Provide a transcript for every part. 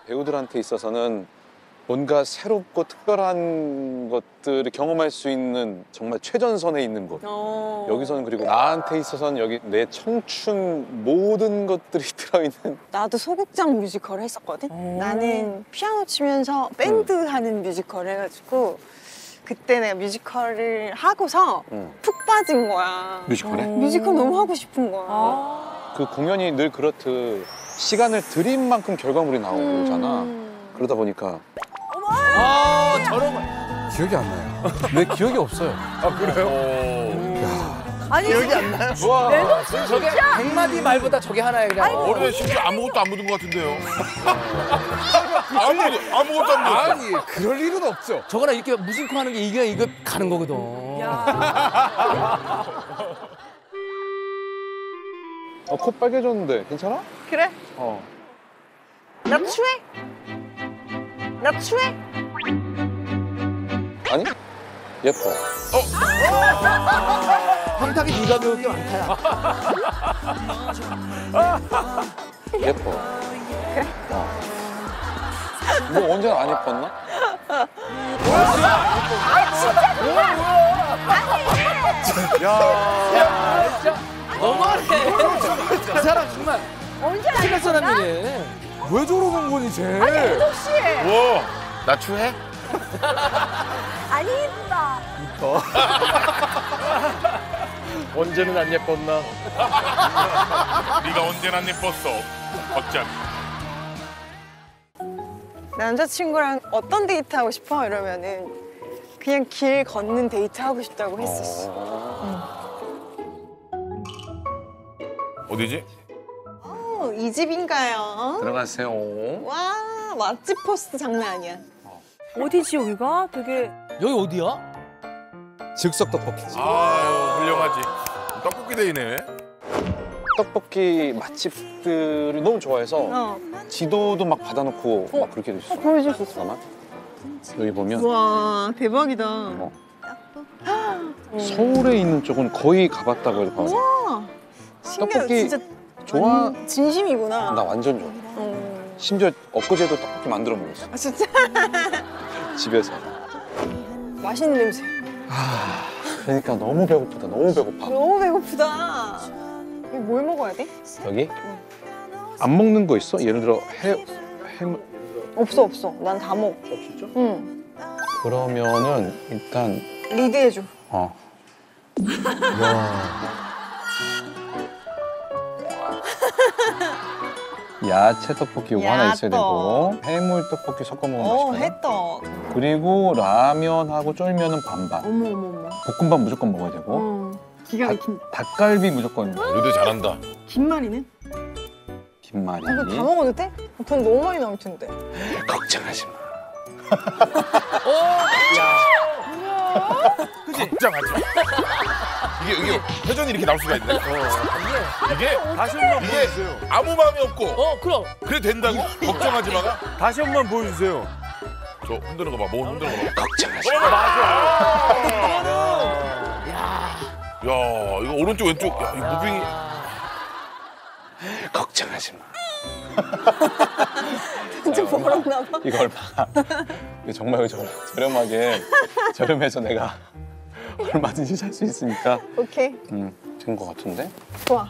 배우들한테 있어서는 뭔가 새롭고 특별한 것들을 경험할 수 있는 정말 최전선에 있는 곳. 여기서는 그리고 나한테 있어서는 여기 내 청춘 모든 것들이 들어있는. 나도 소극장 뮤지컬을 했었거든. 나는 피아노 치면서 밴드 하는 뮤지컬을 해가지고 그때 내가 뮤지컬을 하고서 푹 빠진 거야. 뮤지컬에? 뮤지컬 너무 하고 싶은 거야. 그 공연이 늘 그렇듯 시간을 들인 만큼 결과물이 나오잖아. 그러다 보니까 저런 거 기억이 안 나요. 내 기억이 없어요. 아, 그래요? 아니 기억이 안 나요? 와, 저게 100마디 말보다 저게 하나에 그냥. 어린애 심지어 아무것도 안 묻은 것 같은데요. 아무것도 안 묻었어. 아니, 그럴 일은 없죠. 저거나 이렇게 무심코 하는 게 이거 가는 거거든. 코 빨개졌는데 괜찮아? 그래? 나 추해? 나 추해? 아니? 예뻐. 황탁이 네가 배울 게 많다. 예뻐. 그래? 뭐 언제나 안 예뻤나? 너무하네. 이 사람 정말 언제 티날 사람이네. 왜 저러는 거니, 쟤? 우석 씨 와, 나 추해? 아니 이쁘다. 언제는 안 예뻤나? 네가 언제나 안 예뻤어. 걷자. 남자친구랑 어떤 데이트 하고 싶어? 이러면은 그냥 길 걷는 데이트 하고 싶다고 했었어. 어디지? 이 집인가요? 들어가세요. 와, 맛집 포스트 장난 아니야. 어디지 여기가? 되게 여기 어디야? 즉석 떡볶이지. 아유, 훌륭하지. 떡볶이 데이네. 떡볶이 맛집들을 너무 좋아해서 지도도 막 받아놓고 막 그렇게 됐어. 보여줄 수 있어? 잠깐만. 여기 보면 와, 대박이다. 서울에 있는 쪽은 거의 가봤다고 해도 봐요. 와, 신기해. 떡볶이 진짜 좋아? 진심이구나. 나 완전 좋아. 심지어 엊그제도 떡볶이 만들어 먹었어. 아, 진짜? 집에서. 맛있는 냄새. 그러니까 너무 배고프다. 너무 배고파. 너무 배고프다. 이거 뭘 먹어야 돼? 여기? 안 먹는 거 있어? 예를 들어 해 없어, 없어. 난 다 먹어. 진짜? 응. 그러면은 일단 리드해줘. 야채 떡볶이 이거 하나 있어야 야떡. 되고 해물 떡볶이 섞어 먹으면 맛있거든. 해떡. 그리고 라면하고 쫄면은 반반. 어머, 어머, 어머. 볶음밥 무조건 먹어야 되고. 기가 막힌. 닭갈비 무조건. 우리도 잘한다. 김말이는? 김말이. 이거 다 먹어도 돼? 돈 너무 많이 나올 텐데. 걱정하지 마. 걱정하지 마. 이게 회전이 이렇게 나올 수가 있네. 이게 다시 한 번 보여주세요. 아무 마음이 없고 그럼. 그래 된다고? 걱정하지 마가? 다시 한 번 보여주세요. 저 흔드는 거 봐. 뭐 흔드는 거 봐. 걱정하지 마. 야, 이거 오른쪽 왼쪽. 야, 이 무빙이. 걱정하지 마. 진짜 벌었나 봐. 이걸 봐. 이거 정말 저렴하게 저렴해서 내가 얼마든지 살 수 있으니까. 오케이. 된 거 같은데? 좋아.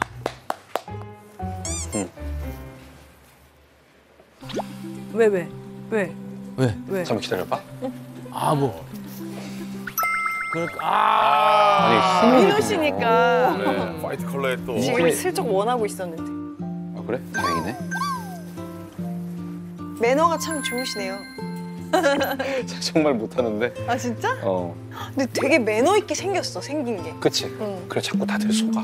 왜 왜? 왜? 왜? 왜? 잠깐 기다려봐. 뭐. 그러니까 아니 민호 씨니까 네, 화이트 컬러에 또. 지금 슬쩍 원하고 있었는데. 아 그래? 다행이네. 매너가 참 좋으시네요. 정말 못하는데. 아 진짜? 근데 되게 매너 있게 생겼어, 생긴 게. 그치? 그래 자꾸 다들 속아.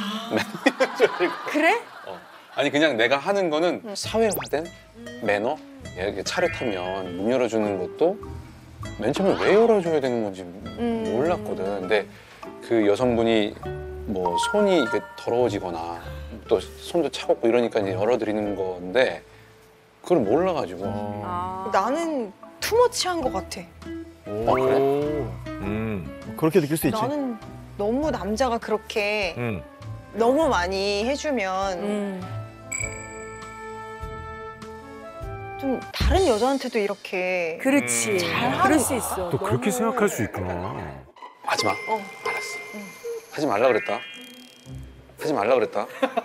그래? 아니 그냥 내가 하는 거는 사회화된 매너? 이렇게 차를 타면 문 열어주는 것도 맨 처음에 왜 열어줘야 되는 건지 몰랐거든. 근데 그 여성분이 뭐 손이 이게 더러워지거나 또 손도 차갑고 이러니까 이제 열어드리는 건데 그걸 몰라가지고. 나는 투머치한 것 같아. 그래? 그렇게 느낄 수 있지. 나는 너무 남자가 그렇게 음. 너무 많이 해주면 좀 다른 여자한테도 이렇게 그렇지. 잘 그럴 수 하는 있어. 또 그렇게 생각할 수 있구나. 하지 마. 알았어. 하지 말라 그랬다. 하지 말라 그랬다.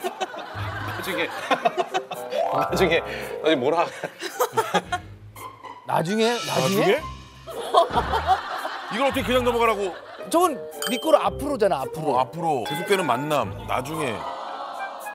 나중에 뭐라. 나중에? 나중에? 이걸 어떻게 그냥 넘어가라고? 저건 네 거로 앞으로잖아, 앞으로. 앞으로 계속되는 만남 나중에